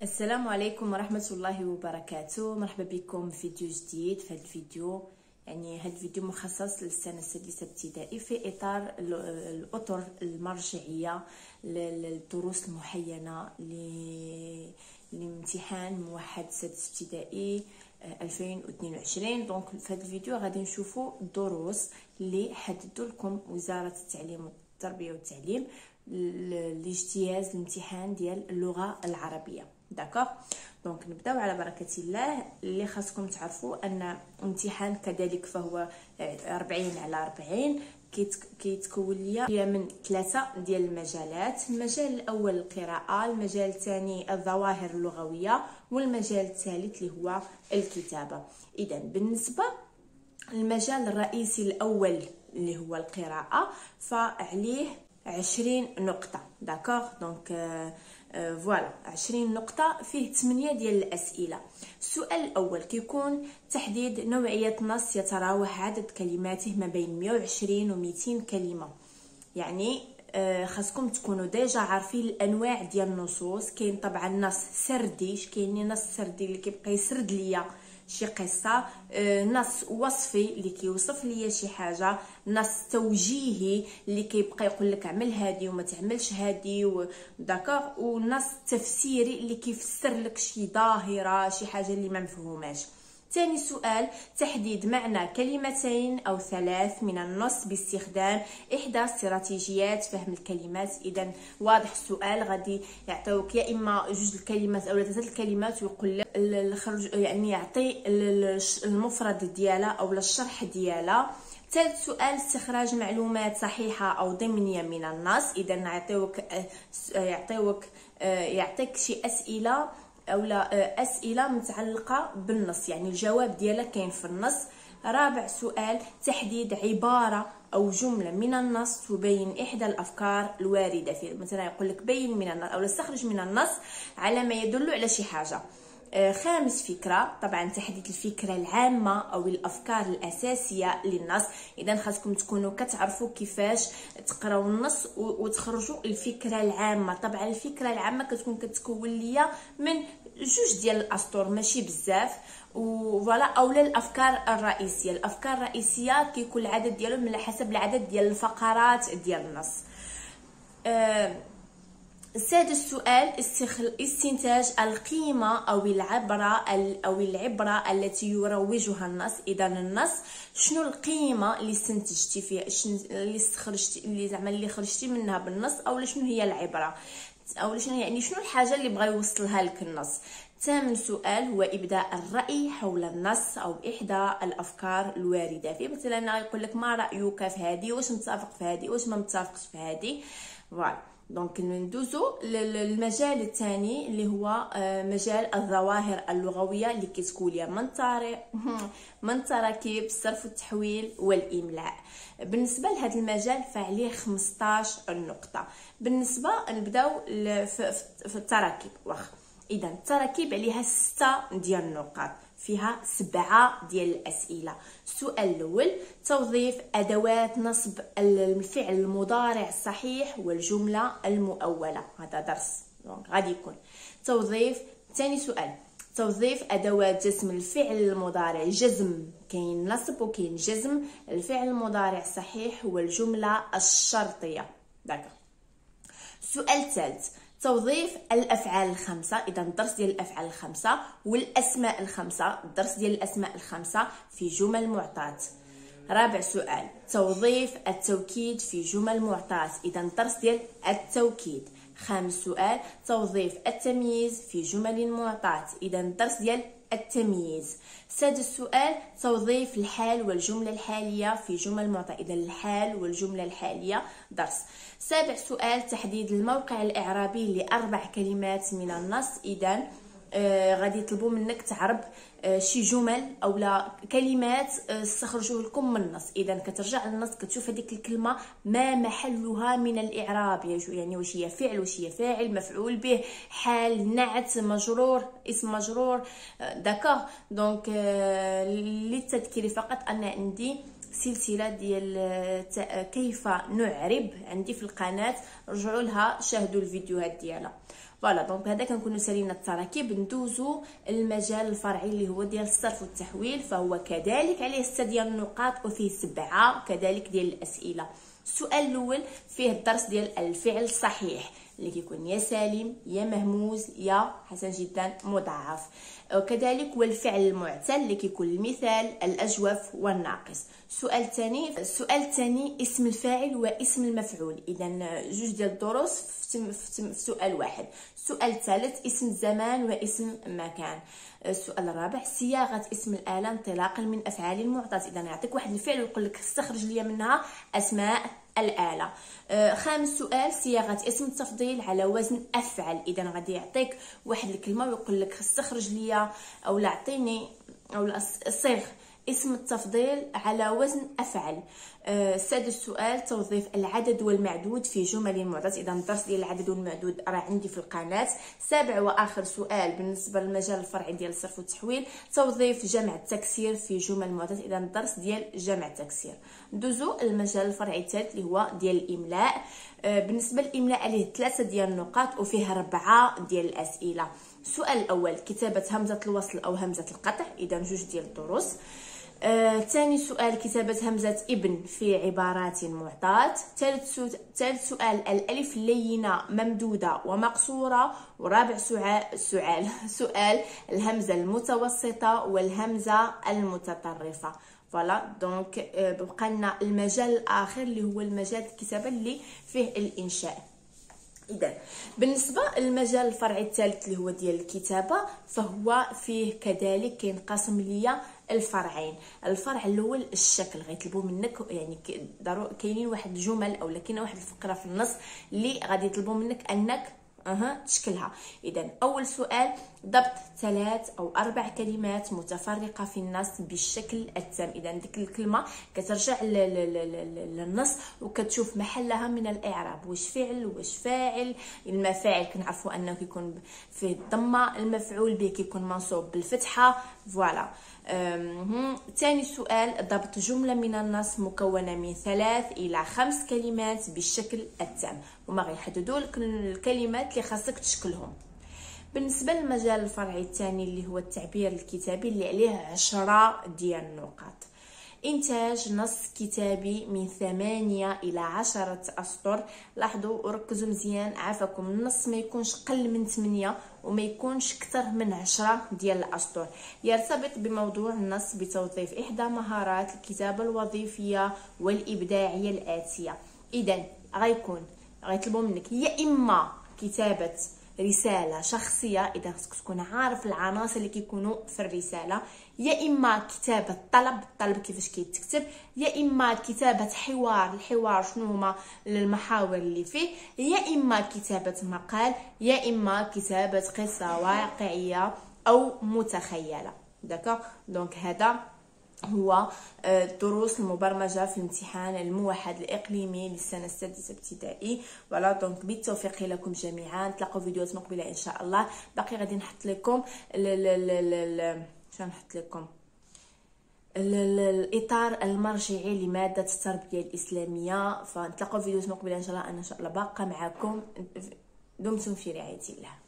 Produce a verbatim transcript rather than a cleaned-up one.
السلام عليكم ورحمة الله وبركاته. مرحبا بكم في فيديو جديد. في هذا الفيديو يعني هذا الفيديو مخصص للسنة السادسة ابتدائي في إطار الأطر المرجعية للدروس المحينة لامتحان موحد سادس ابتدائي ألفين واثنين وعشرين. دونك في هذا الفيديو غادي نشوفوا الدروس اللي حددوا لكم وزارة التعليم والتربية والتعليم لاجتياز الامتحان ديال اللغة العربية. داكوغ، دونك نبداو على بركه الله. اللي خاصكم تعرفوا ان الامتحان كذلك فهو أربعين على أربعين، كيتكون ليا من ثلاثه ديال المجالات. المجال الاول القراءه، المجال الثاني الظواهر اللغويه، والمجال الثالث اللي هو الكتابه. اذا بالنسبه المجال الرئيسي الاول اللي هو القراءه فعليه عشرين نقطه. داكوغ، دونك آه فوالا عشرين نقطة، فيه ثمانية ديال الأسئلة. السؤال الأول كيكون تحديد نوعية نص يتراوح عدد كلماته ما بين مئة وعشرين و مئتين كلمة. يعني آه خاصكم تكونوا ديجا عارفين الأنواع ديال النصوص. كاين طبعا نص سردي، كاين نص سردي اللي كيبقى يسرد ليا شي قصه، نص وصفي اللي كيوصف ليا شي حاجه، نص توجيهي اللي كيبقى يقول لك اعمل هادي وما تعملش هادي و... داكوغ، ونص تفسيري اللي كيفسر لك شي ظاهره شي حاجه اللي ما مفهوماش. ثاني سؤال تحديد معنى كلمتين او ثلاث من النص باستخدام احدى استراتيجيات فهم الكلمات. اذا واضح السؤال، غادي يعطيوك يا اما جوج الكلمات او ثلاثه الكلمات ويقول لك الخرج، يعني يعطي المفرد ديالها او الشرح ديالها. ثالث سؤال استخراج معلومات صحيحه او ضمنيه من النص. اذا يعطيوك يعطيوك يعطيك شي اسئله او لا اسئله متعلقه بالنص، يعني الجواب ديالها كاين في النص. رابع سؤال تحديد عباره او جمله من النص تبين احدى الافكار الوارده فيه. مثلا يقول لك بين من النص او استخرج من النص على ما يدل على شي حاجه. خامس فكرة طبعا تحديد الفكرة العامة أو الأفكار الأساسية للنص. إذا خاصكم تكونوا كتعرفوا كيفاش تقراو النص وتخرجوا الفكرة العامة. طبعا الفكرة العامة كتكون كتكون ليا من جوج ديال الأسطر ماشي بزاف، وفوالا اولا الافكار الرئيسيه. الافكار الرئيسيه كيكون العدد ديالهم على حسب العدد ديال الفقرات ديال النص. أه السادس سؤال استنتاج القيمة أو العبرة أو العبرة التي يروجها النص. إذا النص شنو القيمة اللي استنتجتي فيها، اللي استخرجتي اللي زعما اللي خرجتي منها بالنص، أو شنو هي العبرة، أو شنو يعني شنو الحاجة اللي بغى يوصلها لك النص. ثامن سؤال هو إبداء الرأي حول النص أو إحدى الأفكار الواردة فيه. مثلا يقول لك ما رأيك في هذه، واش متفق في هذه، واش ما متفقش في هذه. فوالا، دونك ندوزو للمجال الثاني اللي هو مجال الظواهر اللغويه اللي كتكون ليا من طريق من تراكيب الصرف والتحويل والاملاء. بالنسبه لهذا المجال فعليه خمسطاش نقطه. بالنسبه نبداو في التراكيب واخا. اذا التراكيب عليها ستة ديال النقاط، فيها سبعة ديال الأسئلة. السؤال الأول توظيف أدوات نصب الفعل المضارع الصحيح والجملة المؤولة. هذا درس دونك غادي يكون توظيف. ثاني سؤال توظيف أدوات جزم الفعل المضارع. جزم كاين نصب وكاين جزم. الفعل المضارع الصحيح هو الجملة الشرطية. داك. السؤال الثالث توظيف الافعال الخمسه. اذا الدرس ديال الافعال الخمسه والاسماء الخمسه، الدرس ديال الاسماء الخمسه في جمل معطاة. رابع سؤال توظيف التوكيد في جمل معطاة. اذا الدرس ديال التوكيد. خامس سؤال توظيف التمييز في جمل معطاة. اذا الدرس ديال التمييز. سادس سؤال توظيف الحال والجملة الحالية في جمل معطاة. إذا الحال والجملة الحالية درس. سابع سؤال تحديد الموقع الإعرابي لأربع كلمات من النص. إذا آه غادي يطلبوا منك تعرب آه شي جمل او لا كلمات استخرجوه آه لكم من النص. اذا كترجع للنص كتشوف هذيك الكلمه ما محلها من الاعراب، يعني واش هي فعل، واش هي فاعل، مفعول به، حال، نعت، مجرور، اسم مجرور. آه داكوغ. دونك آه للتذكير فقط ان عندي سلسله ديال كيف نعرب عندي في القناه، رجعوا لها شاهدوا الفيديوهات ديالها. فوالا. دونك بهذا كنكونوا سالينا التراكيب. ندوزو المجال الفرعي اللي هو ديال الصرف والتحويل، فهو كذلك عليه ستة ديال النقاط وفيه سبعة كذلك ديال الاسئله. السؤال الاول فيه الدرس ديال الفعل الصحيح اللي كيكون يا سالم يا مهموز يا حسن جدا مضاعف، وكذلك والفعل المعتل اللي كيكون المثال الاجوف والناقص. السؤال الثاني السؤال الثاني اسم الفاعل واسم المفعول، اذا جوج ديال الدروس في, في, في سؤال واحد. السؤال الثالث اسم الزمان واسم المكان. السؤال الرابع صياغه اسم الاله انطلاقا من افعال المعطات، اذا يعطيك واحد الفعل ويقول لك استخرج لي منها اسماء الآلة. آه خامس سؤال صياغة اسم التفضيل على وزن أفعل، إذا غادي يعطيك واحد الكلمة ويقول لك استخرج لي أو لا اعطيني أو لا صيغ اسم التفضيل على وزن أفعل. آه سادس سؤال توظيف العدد والمعدود في جمل معطات، إذا الدرس ديال العدد والمعدود راه عندي في القناة. سابع وآخر سؤال بالنسبة للمجال الفرعي ديال الصرف والتحويل توظيف جمع التكسير في جمل معطات، إذا الدرس ديال جمع التكسير. ندوزو المجال الفرعي الثالث اللي هو ديال الإملاء. آه بالنسبة للإملاء عليه ثلاثة ديال النقاط وفيه أربعة ديال الأسئلة. السؤال الأول كتابة همزة الوصل أو همزة القطع، إذا جوج ديال الدروس. ثاني آه، سؤال كتابة همزة ابن في عبارات معطاة. ثالث سو... ثالث سؤال الألف اللينة ممدودة ومقصورة. ورابع سؤال سؤال سؤال الهمزة المتوسطة والهمزة المتطرفة. فوالا. دونك آه، بقى لنا المجال الآخر اللي هو المجال الكتابة اللي فيه الإنشاء. إذا بالنسبة للمجال الفرعي الثالث اللي هو ديال الكتابة فهو فيه كذلك كينقسم ليا الفرعين. الفرع الاول الشكل، غيطلبوا منك يعني ضروري كاينين واحد الجمل او كاينه واحد الفقره في النص اللي غادي يطلبوا منك انك اها تشكلها. اذا اول سؤال ضبط ثلاث او اربع كلمات متفرقه في النص بالشكل التام، اذا ديك الكلمه كترجع للنص وكتشوف محلها من الاعراب، واش فعل واش فاعل. المفاعل كنعرفوا انه كيكون فيه الضمه، المفعول به كيكون منصوب بالفتحه. فوالا. ثاني سؤال ضبط جمله من النص مكونه من ثلاث الى خمس كلمات بالشكل التام، وما غيحددوا لك الكلمات اللي خاصك تشكلهم. بالنسبه للمجال الفرعي الثاني اللي هو التعبير الكتابي اللي عليه عشرة ديال النقاط. إنتاج نص كتابي من ثمانية إلى عشرة أسطر. لاحظوا وركزوا مزيان عافاكم، النص ما يكونش قل من ثمانية وما يكونش أكثر من عشرة ديال الأسطر. يرتبط بموضوع النص بتوظيف إحدى مهارات الكتابة الوظيفية والإبداعية الآتية. إذا غيكون غيطلبوا منك يا إما كتابة رسالة شخصية، إذا خصك تكون عارف العناصر اللي كيكونوا في الرسالة، يا إما كتابة طلب، الطلب كيفاش كيتكتب، يا إما كتابة حوار، الحوار شنو هما المحاور اللي فيه، يا إما كتابة مقال، يا إما كتابة قصة واقعية أو متخيلة. داكوغ. دونك هذا هو دروس المبرمجه في الامتحان الموحد الاقليمي للسنه السادسه ابتدائي. فوالا. دونك بالتوفيق لكم جميعا، نتلاقاو فيديوهات مقبله ان شاء الله. باقي غادي نحط لكم شنو نحط لكم الاطار المرجعي لماده التربيه الاسلاميه. فنتلاقاو فيديوهات مقبله ان شاء الله. انا ان شاء الله باقه معكم. دمتم في رعايه الله.